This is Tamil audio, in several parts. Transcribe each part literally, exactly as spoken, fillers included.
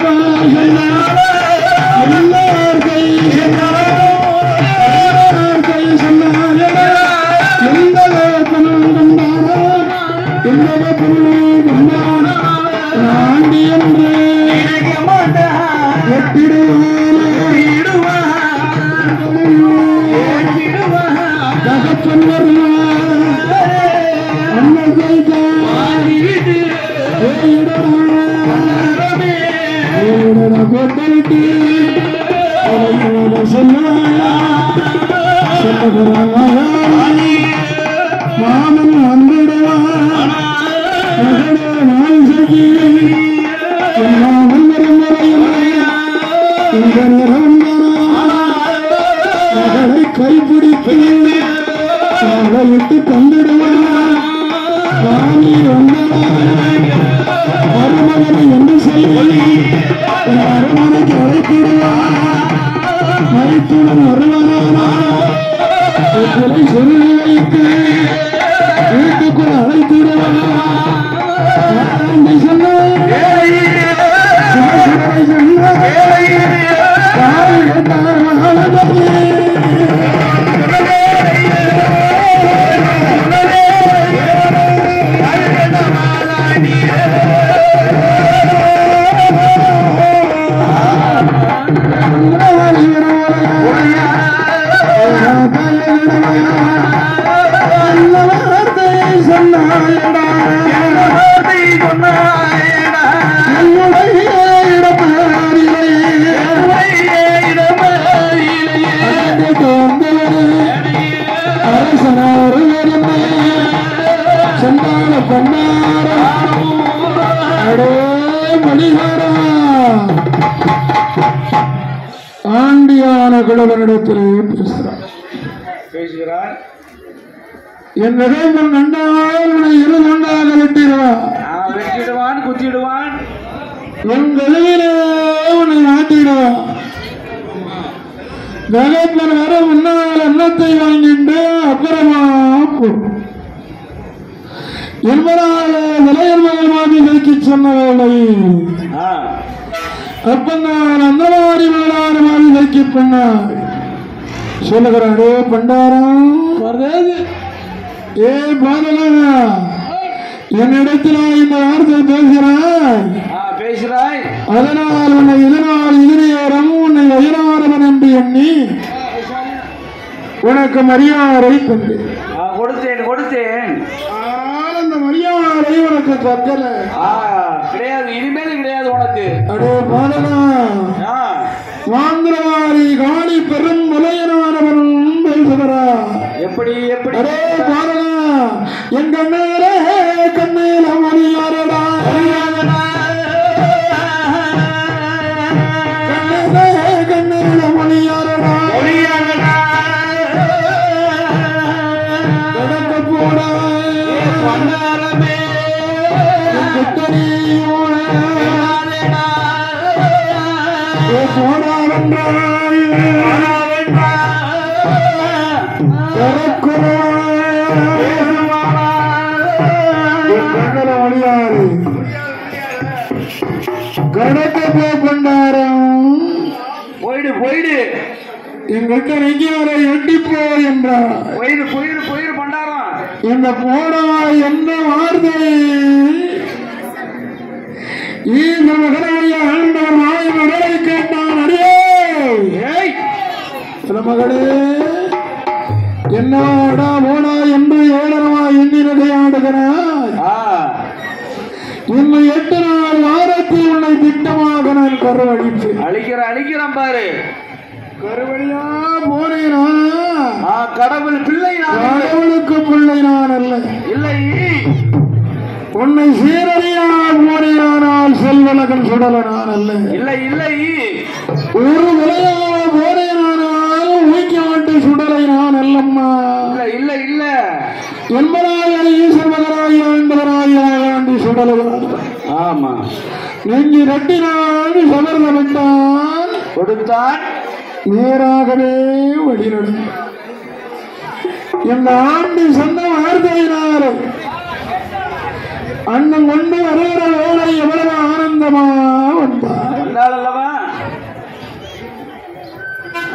மாமன் வந்துடுவான் கைப்பிடித்து விட்டு தந்திடுவான் மருமகனை என்று சொல்லி அரமனைக்கு அழைத்திடுவான் மறைத்துடன் வருவனான சொல்லி வைத்து வீட்டுக்குள் அழைத்திடுவான் ஆண்டியான குடவனிடத்திலே பேசுகிறார் பேசுகிறார் என் நிலைமன் நன்றால் உன்னை இரு நன்றாக வெட்டிடுவான் வெட்டிடுவான் குத்திடுவான் என் கழுவிலே உன்னை மாட்டிடுவான் கலைப்பன் வர முன்னால் அன்னத்தை வாங்கிட்டு அப்புறமா என்பதால விலையர் மகள் மாதிரி நோக்கி சொன்ன வேலை அப்பந்தான் அந்த மாதிரி மேலான மாதிரி நோக்கி பண்ணார் சொல்லுகிறாரே பண்டாரம் ஏ பாதலா என்னிடத்தில் இந்த வார்த்தை பேசுகிறாய் பேசுகிறாய் அதனால் உன்னை இதனால் இதனேரம் உன்னை வயிறாரவன் என்று எண்ணி உனக்கு மரியாதை தந்து கொடுத்தேன் கொடுத்தேன் அந்த மரியாதை உனக்கு தக்கல கிடையாது இனிமேல் கிடையாது உனக்கு அடே பாதலா மாந்திரவாரி காணி பெரும் முலையனானவனும் பேசுகிறார் எப்படி எப்படி அடே பாதலா என் கண்ணேரே கண்ணேல மரியாதடா கண்ணேரே கண்ணேல மரியாதடா மரியாதடா கடக்க போடா பண்டாரமே குத்தரியோடா போடா வென்றாய் போடா வென்றாய் கண்ணல மணியாறு கடக்க போ பண்டாரம் போயிடு போயிடு எங்கிட்ட நெஞ்சாரை எட்டிப்போ என்றார் போயிடு போயிடு போயிடு பண்டாரம் இந்த போடா என்ன வார்த்தை இந்த மகனாய ஆண்டவர் மாய மகளை கேட்டான் அடியே மகளே என்னடா போடா என்று ஏழனமா எண்ணினதை ஆடுகிறாய் இன்னும் எட்டு நாள் வாரத்தில் உன்னை திட்டமாக நான் கருவழிப்பு அழிக்கிற அழிக்கிறான் பாரு கருவழியா போனேனா கடவுள் பிள்ளை கடவுளுக்கு பிள்ளை நான் அல்ல இல்லை உன்னை சீரடியா போனேனால் செல்வலகன் சுடல நான் அல்ல இல்லை இல்லை ஒரு விலையா போனேனானால் ஊக்க மாட்டு சுடலை நான் அல்லம்மா இல்லை இல்லை இல்ல என்பதாய ஈஸ்வரராய் ஆண்டவராய் ஆண்டி சுடலுகிறார் ஆமா நெஞ்சு ரெட்டினான் சமர்ந்தவிட்டான் கொடுத்தான் நேராகவே வழிநடந்தார் இந்த ஆண்டு சொன்ன வார்த்தையினார் அண்ணன் கொண்டு வருகிற வேலை எவ்வளவு ஆனந்தமா வந்தார்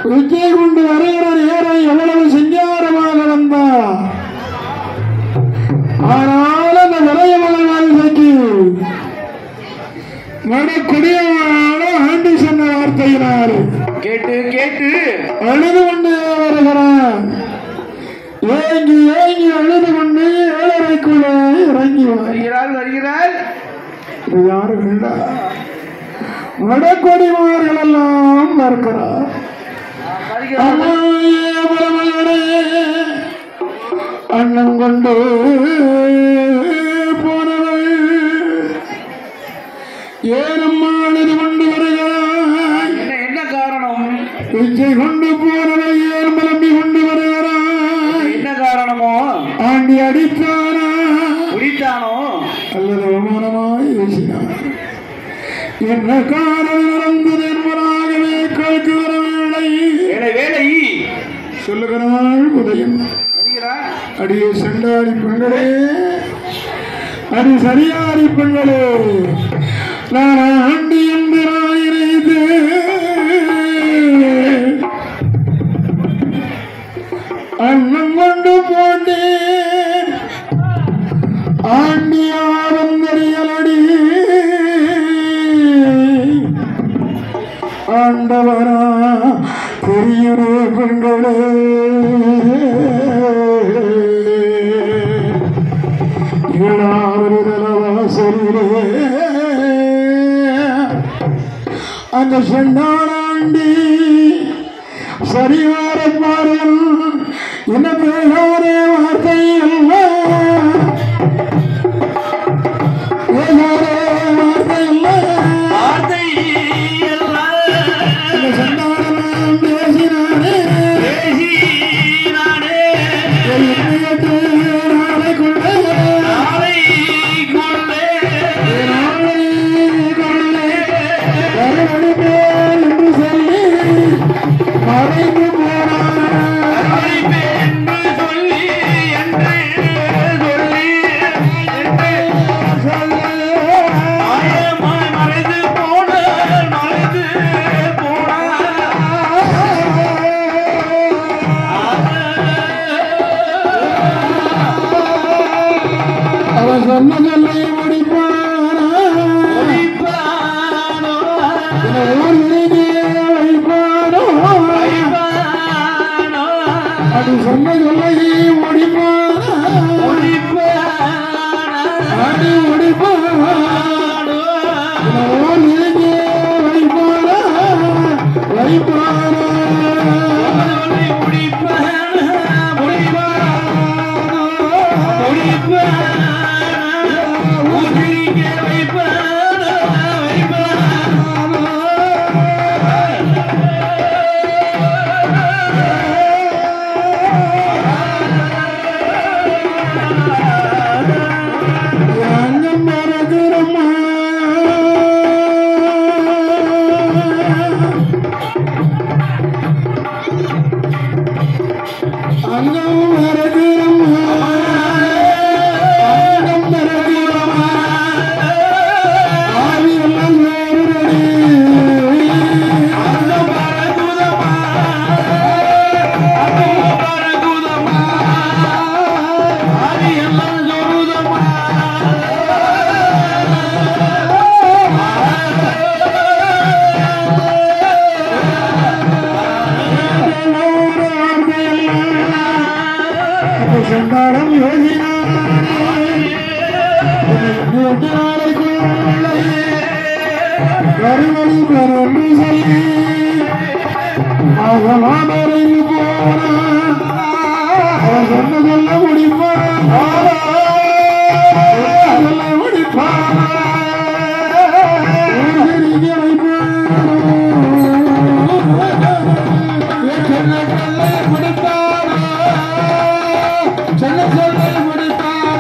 விஜய் கொண்டு வருகிற நேரம் எவ்வளவு சிங்காரமாக வந்தார். ஆனால் அந்த விளைய மகள் வாழ்க்கைக்கு வடக்குடியான ஆண்டி சொன்ன வார்த்தையினால் கேட்டு கேட்டு அழுது கொண்டு வருகிறார். ஏங்கி ஏங்கி அழுது கொண்டு ஏழரைக்குள்ளே இறங்கி வருகிறாள் வருகிறாள். இது யாரு வேண்டாம், வடக்கொடிமார்கள் எல்லாம் பார்க்கிறார். அண்ணன் கொண்டு போனவள் ஏனம்மா அழுது கொண்டு வருகிறாய்? என்ன காரணம்? பிச்சை கொண்டு போனவள் ஏன் மலம்பி கொண்டு வருகிறாய்? என்ன காரணமோ? ஆண்டி அடித்தானா குடித்தானோ அல்லது அவமானமாய் பேசினார்? என்ன காரணம் நடந்தது என்பதாகவே கேட்கிற வேளை வேலை வேலை சொல்லுகிறாள் உதயம். அடியே செண்டாடி பெண்களே, அடி சரியாடி பெண்களே, நான் ஆண்டி என்று நான் இணைத்து அண்ணன் கொண்டு போட்டேன். ஆண்டியாரும் தெரியலடி ஆண்டவனா பெரியரே பெண்களே. ஏழாவது தலவாசலிலே அந்த செண்டாளாண்டி சரிவார பாருங்கள் என்ன பேசாதே வார்த்தை அல்ல, பேசாதே வார்த்தை அல்ல, வார்த்தை செண்டாளன் பேசினானே பேசினானே நாளை கொண்டே நாளை கொள்ளே நாளை கொண்டே கருவடி மேல் என்று சொல்லி மறைந்து போனார். என்று சொல்லி என்று சொல்லி என்று சொல்ல மாயமாய் மறைந்து போன மறைந்து அவன் சொன்ன சொல்லை முடிப்பானா வைப்பானோ? அது சொன்ன சொல்லை முடிப்பானா அடி முடிப்பானா வைப்பானா வைப்பானா செண்டாரம் கருவழி பெறொன்று சொல்லி மகமாமரைந்து போன சொன்ன சொல்ல முடிப்பான் சொல்ல முடிப்பான் சொல்ல சொல்ல முடிப்பான்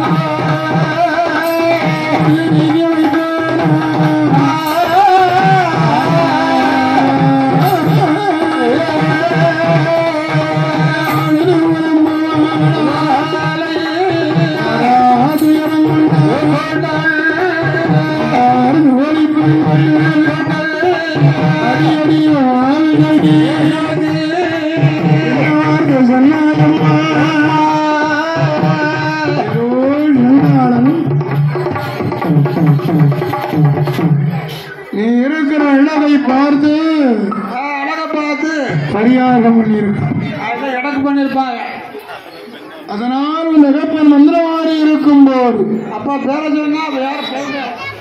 நீ இருக்கிற அழகை பார்த்து அழகை பார்த்து பரியாசம் பண்ணியிருக்கான். அதை எனக்கு பண்ணிருப்பாங்க. அதனால் உன் இறப்பன் மந்திரவாதி இருக்கும் போது அப்பா பேர சொன்னா யார பேர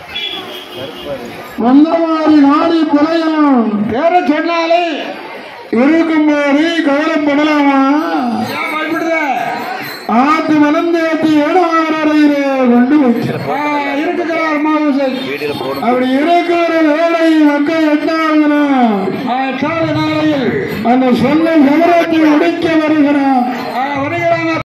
மந்திரவாதி நாடி புலையலாம் பேர சொன்னாலே இருக்கும் போது கவலைப்படலாமா? பயப்படுத ஆத்து வளர்ந்தேத்தி ஏழாவரையிலே கொண்டு வச்சிருப்பார் இருக்கிறார் மாவுசை. அப்படி இருக்கிற வேலை மக்கள் எட்டாவதுனா எட்டாவது நாளையில் அந்த சொல்ல கவரத்தை உடைக்க வருகிறான்.